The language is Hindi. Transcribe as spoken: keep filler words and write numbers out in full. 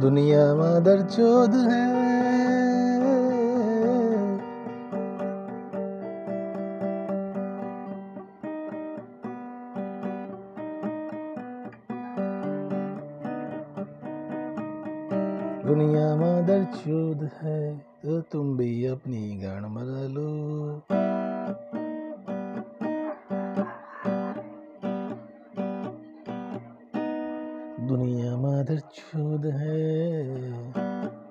दुनिया मादर चोद है। दुनिया मादर चोद है तो तुम भी अपनी गान मरा लो। दुनिया मादर चोद है।